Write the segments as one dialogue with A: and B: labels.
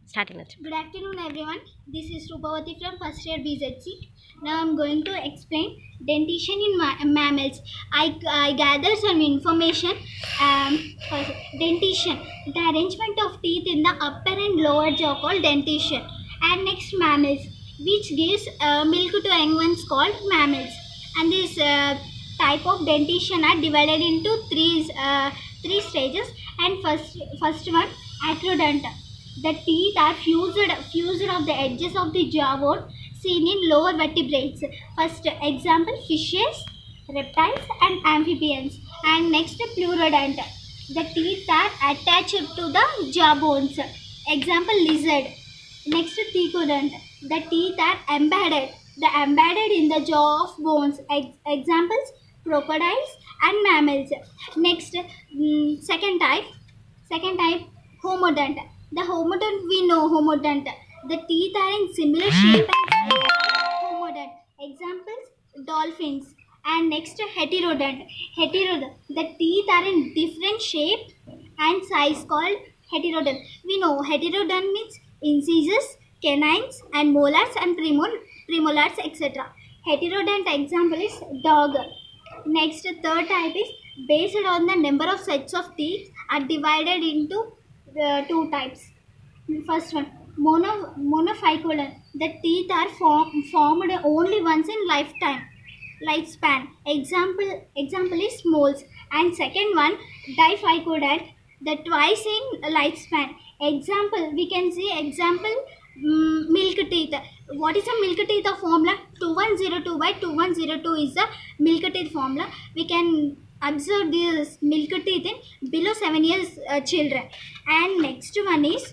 A: starting it.
B: Good afternoon, everyone. This is Rupavati from first year BZC. Now I'm going to explain dentition in mammals. I gathered some information. First, dentition, the arrangement of teeth in the upper and lower jaw called dentition. And next, mammals, which gives milk to young ones called mammals. And this type of dentition are divided into three stages. And first one, acrodont. The teeth are fused of the edges of the jawbone seen in lower vertebrates. First example, fishes, reptiles and amphibians. And next, pleurodont. The teeth are attached to the jawbones. Example, lizard. Next, thecodont. The teeth are embedded in the jaw of bones. Examples, crocodiles and mammals. Next, second type, homodont. The homodont, we know homodont. The teeth are in similar shape and size. Homodont. Examples, dolphins. And next, heterodont. The teeth are in different shape and size called heterodont. We know heterodont means incisors, canines and molars and premolars, etc. Heterodont example is dog. Next, third type is based on the number of sets of teeth are divided into two types. First one, monophycolon. The teeth are formed only once in lifespan. Example is moles. And second one, diphycodont. The twice in lifespan. Example, we can see milk teeth. What is a milk teeth of formula? 2102 by 2102 is the milk teeth formula. We can observe this milk teeth in below 7 years children. And next one is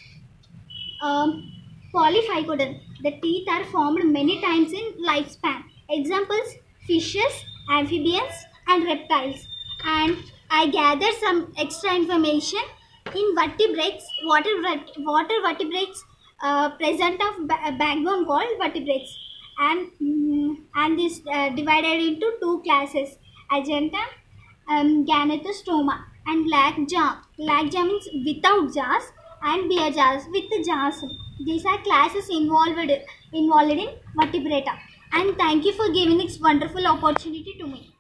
B: polyphycodont. The teeth are formed many times in lifespan. Examples, fishes, amphibians and reptiles. And I gathered some extra information. In vertebrates, water vertebrates present of backbone called vertebrates. And this divided into two classes, agentum, ganathostoma and lac jaw. Lac jaw means without jaws and beer jaws with jaws. These are classes involved in vertebrata. And thank you for giving this wonderful opportunity to me.